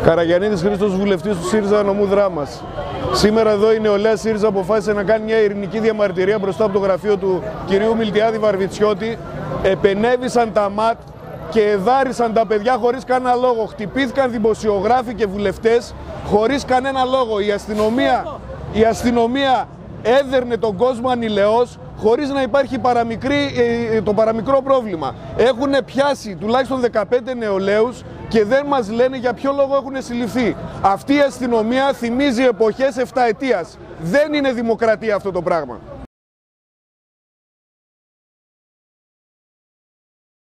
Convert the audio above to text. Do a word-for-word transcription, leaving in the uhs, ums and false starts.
Καραγιαννίδης Χρήστος, βουλευτής του ΣΥΡΙΖΑ νομού Δράμας. Σήμερα εδώ η νεολαία ΣΥΡΙΖΑ αποφάσισε να κάνει μια ειρηνική διαμαρτυρία μπροστά από το γραφείο του κυρίου Μιλτιάδη Βαρβιτσιώτη. Επενέβησαν τα ΜΑΤ και εδάρισαν τα παιδιά χωρίς κανένα λόγο. Χτυπήθηκαν δημοσιογράφοι και βουλευτές χωρίς κανένα λόγο. Η αστυνομία, η αστυνομία έδερνε τον κόσμο ανηλαιώς, χωρίς να υπάρχει παραμικρή, το παραμικρό πρόβλημα. Έχουν πιάσει τουλάχιστον δεκαπέντε νεολαίους και δεν μας λένε για ποιο λόγο έχουν συλληφθεί. Αυτή η αστυνομία θυμίζει εποχές εφταετίας. Δεν είναι δημοκρατία αυτό το πράγμα.